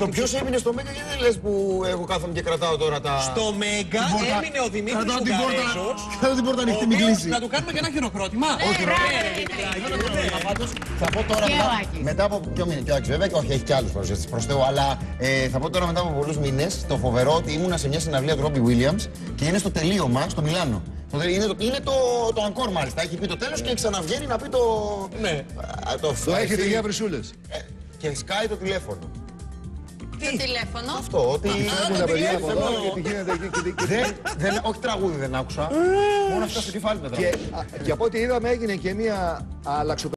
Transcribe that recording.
Ποιος έμεινε στο Μέγκα, γιατί δεν λες που εγώ κάθομαι και κρατάω τώρα τα. Στο Μέγκα έμεινε ο Δημήτρης Ουγγαρέζος. Κρατάω την πόρτα ανοιχτή, μην κλείσει. Να του κάνουμε και ένα χειροκρότημα. Όχι, θα πω τώρα μετά από ποιο μήνα, και ο Άκης βέβαια, και όχι, έχει και άλλους παρουσιαστές προς Θεού, αλλά θα πω τώρα μετά από πολλούς μήνες το φοβερό ότι ήμουνα σε μια συναυλία του Ρόμπι Βίλιαμς και είναι στο τελείωμα στο Μιλάνο. Είναι το encore μάλιστα, έχει πει το τέλος και ξαναβγαίνει να πει το. Ναι. Το έχετε για βρυσούλες. Και σκάει το τηλέφωνο. Το τηλέφωνο. Αυτό, ότι. Έχουν τα παιδιά από εδώ και τι γίνεται εκεί. Όχι τραγούδι δεν άκουσα. Μόνο αυτά στο κεφάλι μετά. Και από ό,τι είδαμε έγινε και μια αλλαξοπαίδεια.